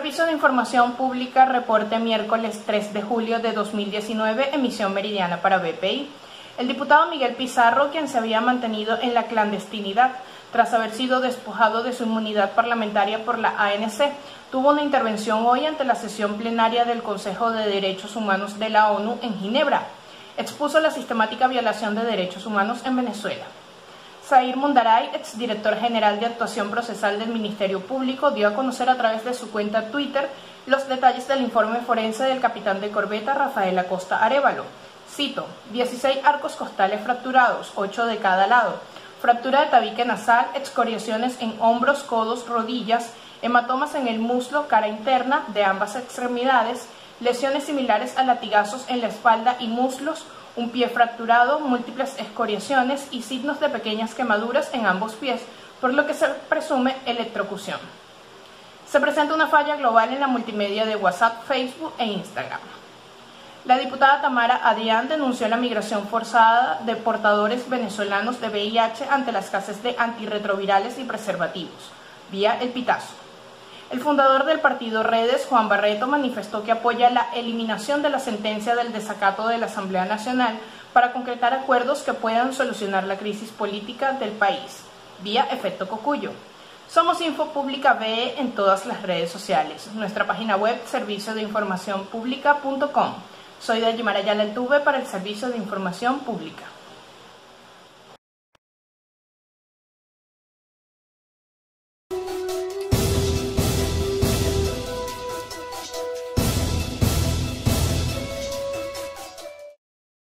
Servicio de Información Pública, reporte miércoles 3 de julio de 2019, emisión meridiana para BPI. El diputado Miguel Pizarro, quien se había mantenido en la clandestinidad tras haber sido despojado de su inmunidad parlamentaria por la ANC, tuvo una intervención hoy ante la sesión plenaria del Consejo de Derechos Humanos de la ONU en Ginebra. Expuso la sistemática violación de derechos humanos en Venezuela. Zair Mundaray, exdirector general de Actuación Procesal del Ministerio Público, dio a conocer a través de su cuenta Twitter los detalles del informe forense del capitán de corbeta Rafael Acosta Arévalo. Cito: 16 arcos costales fracturados, 8 de cada lado, fractura de tabique nasal, excoriaciones en hombros, codos, rodillas, hematomas en el muslo, cara interna de ambas extremidades, lesiones similares a latigazos en la espalda y muslos, un pie fracturado, múltiples escoriaciones y signos de pequeñas quemaduras en ambos pies, por lo que se presume electrocución. Se presenta una falla global en la multimedia de WhatsApp, Facebook e Instagram. La diputada Tamara Adrián denunció la migración forzada de portadores venezolanos de VIH ante la escasez de antirretrovirales y preservativos, vía El Pitazo. El fundador del partido Redes, Juan Barreto, manifestó que apoya la eliminación de la sentencia del desacato de la Asamblea Nacional para concretar acuerdos que puedan solucionar la crisis política del país, vía Efecto Cocuyo. Somos Info Pública BE en todas las redes sociales. Nuestra página web, serviciodeinformacionpublica.com. Soy Dayimara Yala Altuve para el Servicio de Información Pública.